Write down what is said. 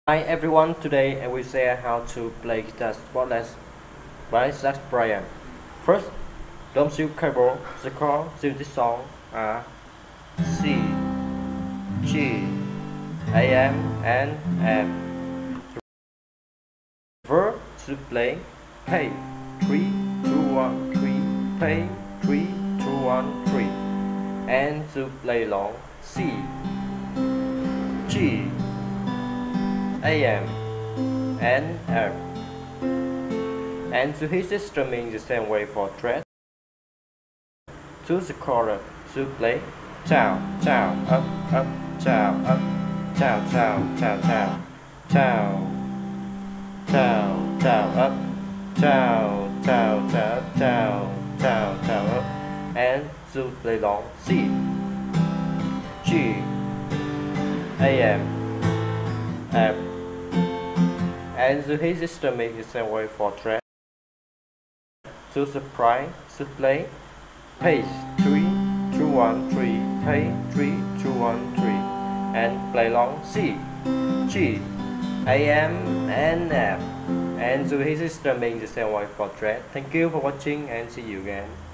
Hi everyone, today I will share how to play guitar Spotless by Bryan. First, don't use keyboard. The chords in this song are C, G, AM, and F. The verb to play pay 3, 2, 1, 3, pay 3, 2, 1, 3, and to play long C, G, AM, and F, and to hit the strumming the same way for thread. To the chorus to play chow, chow, up, chow, up, chow, chow, chow, chow, chow, chow, chow, up, chow, chow, chow, chow, chow, chow, up, and to play long C, G, AM, F, and to hit the strumming the same way for thread. To the prime to play page 3, 2, 1, 3, page 3, 2, 1, 3, and play long C, G, AM, and F, and to his strumming the same way for thread. Thank you for watching and see you again.